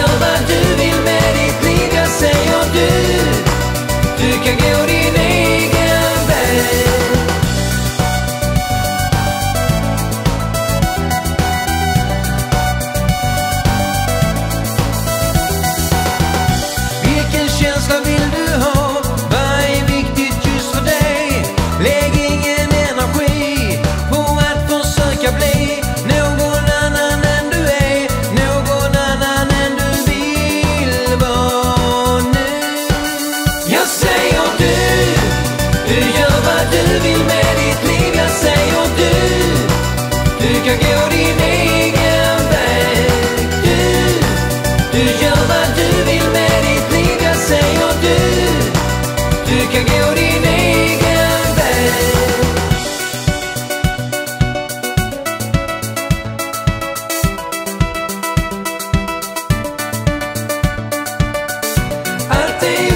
gör vad du vill med ditt liv, jag säger du kan gå din egen väg. Vilken känsla vill du ha? Vad är viktigt just för dig? Lägg ingen energi på att försöka bli någon annan än du är, någon annan än du vill vara nu. Jag säger du gör vad du vill med ditt liv, jag säger du kan gå din egen väg. Du gör vad du vill med ditt liv, jag säger du kan gå din egen väg. Allt är